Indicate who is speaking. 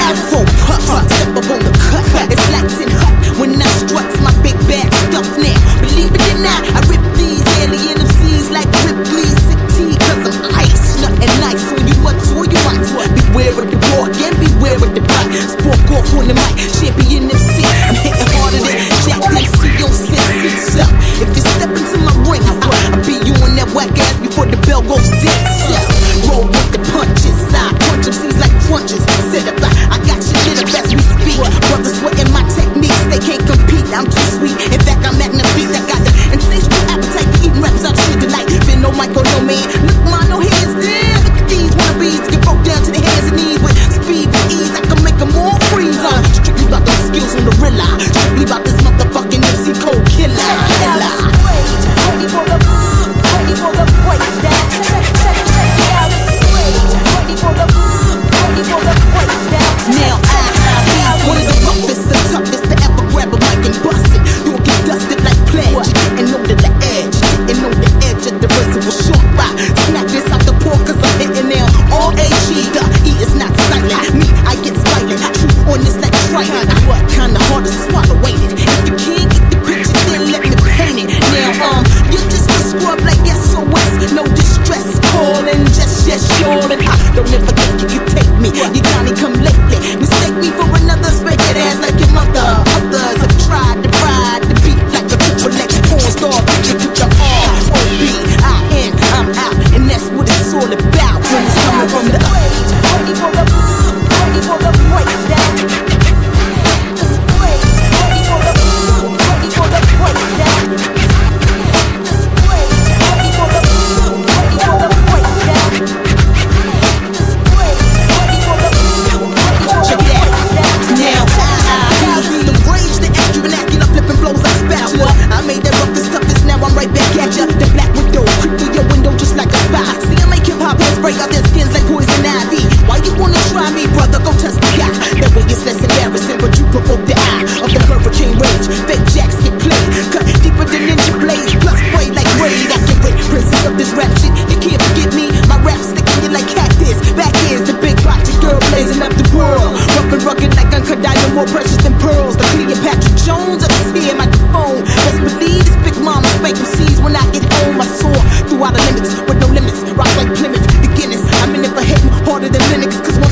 Speaker 1: Four puffs, step up on the cut. It's Latin hut when I struts my big bad stuff now. Believe it or not, I rip these alien MCs like Ripley City, cause I'm ice, nothing nice on you mutts or you mites. Beware of the walk and beware of the bite. Spoke off on the mic, champion MC. I'm hitting harder than Jack Dempsey on Sense up. If you step into my ring, I'll be you on that whack ass before the bell goes dead. Roll with the punches, I punch MCs like crunches. Sit up, I got you lit up as we speak. Brothers sweating my techniques, they can't compete. I'm too sweet, in fact I'm at the beat. I got the insatiable appetite for eating raps out shit tonight. Been no mic or no man, look mine, no hands there. Look at these wannabes, get broke down to the hands and knees with speed and ease. I can make them all freeze. Strictly about those skills on the rilla, strictly about this motherfucking MC Cold Killer.
Speaker 2: Ready for the breakdown. Check it out, it's ready for the breakdown.
Speaker 1: Now I be one of the roughest, the toughest to ever grab a mic and bust it. You'll get dusted like pledge, and over the edge, and on the edge of the razor will short by. Smack this out the pork cause I'm hitting now. All AG, the E is not silent. Me, I get violent, true on this like trident. What kinda hard to swallow, ain't it? If you can't get the picture, then let me paint it. Now you're just a scrub like SOS, no distress, calling just yes, sure. And I don't ever think you can take me. You Johnny come lately, mistake me for another spaghetti ass like your mother. Others have tried to ride the beat like a triple X porn star. Picture put your R-O-B-I-N, I'm out, and that's what it's all about when it's coming from the
Speaker 2: ready for the breakdown. Just wait, ready for the breakdown. Just wait, ready for the breakdown. Just wait, ready for the breakdown.
Speaker 1: Now the rage, the extra vernacular, flipping flows like spatula. I made that roughest, toughest, now I'm right back at ya. The black widow, creep through your window just like a spy. See, I make hip hop heads break out their skins like poison ivy. Why you wanna try me, brother? Go test the guy. That way it's less embarrassing, but you provoke the eye of the hurricane rage. Fake jacks get played, cut deeper than ninja blades, plus spray like raid. Accurate princess of this rap shit, you can't forget me. My rap sticking you like cactus. Back here's the big body girl blazing up the world. Rough and rugged like Uncle Diamond, more precious than pearls. The Cleopatra Jones of this here microphone. Best believe this big mama spank MCs when I get home. I soar through outer limits with no limits. Rock like Plymouth, beginners. I'm in it for hitting harder than Linux, cause when